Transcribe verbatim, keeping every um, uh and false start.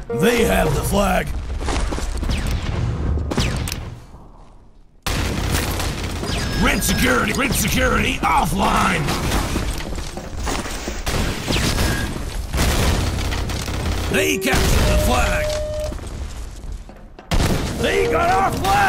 They have the flag. Red security, red security, offline. They captured the flag. They got our flag.